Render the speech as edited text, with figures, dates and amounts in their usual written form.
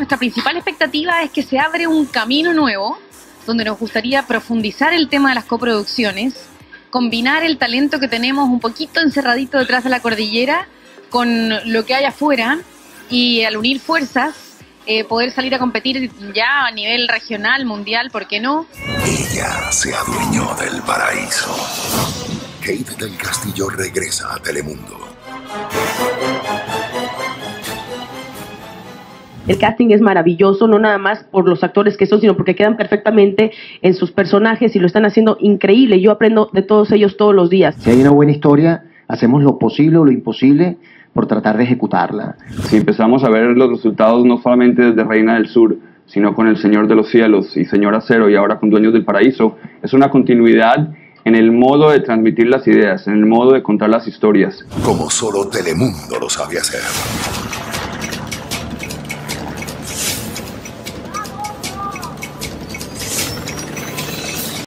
nuestra principal expectativa es que se abre un camino nuevo, donde nos gustaría profundizar el tema de las coproducciones, combinar el talento que tenemos un poquito encerradito detrás de la cordillera con lo que hay afuera y al unir fuerzas poder salir a competir ya a nivel regional, mundial, ¿por qué no? Ella se adueñó del paraíso. Kate del Castillo regresa a Telemundo. El casting es maravilloso, no nada más por los actores que son, sino porque quedan perfectamente en sus personajes y lo están haciendo increíble. Yo aprendo de todos ellos todos los días. Si hay una buena historia, hacemos lo posible o lo imposible por tratar de ejecutarla. Si empezamos a ver los resultados no solamente desde Reina del Sur, sino con El Señor de los Cielos y Señor Acero y ahora con Dueños del Paraíso, es una continuidad en el modo de transmitir las ideas, en el modo de contar las historias. Como solo Telemundo lo sabe hacer.